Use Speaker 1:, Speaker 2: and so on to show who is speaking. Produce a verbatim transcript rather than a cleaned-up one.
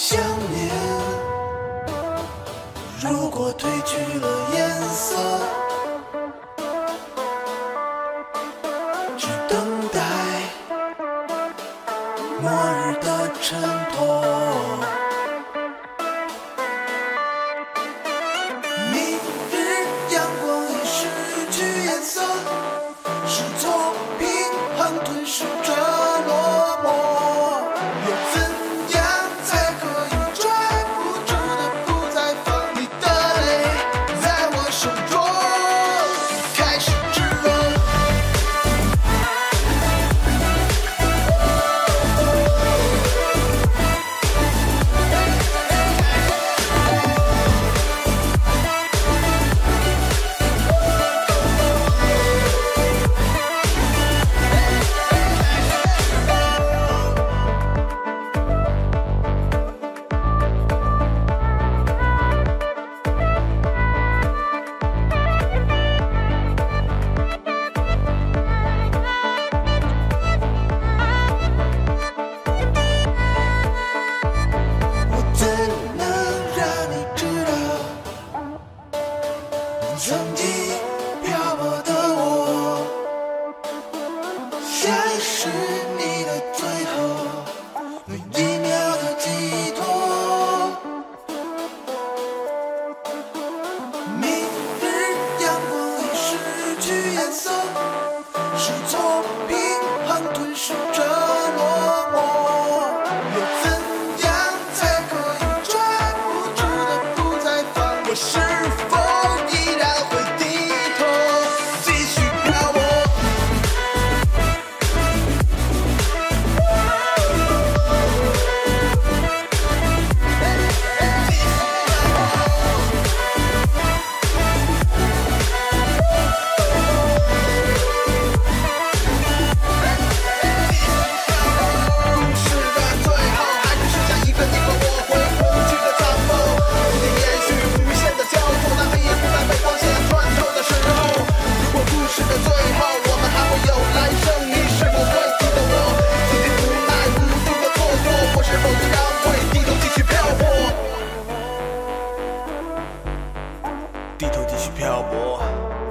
Speaker 1: 想念，如果褪去了颜色，只等待末日的衬托。明日阳光已失去颜色，试错平衡吞噬着落寞。又怎样才可以抓不住的不再放？你的泪在我手中开始炙热。曾经漂泊的我，下一是你的最后，每一秒的寄托。明日阳光已失去颜色，试错平衡吞噬着落寞。又怎样才可以抓不住的不再放？我是否低头继续漂泊。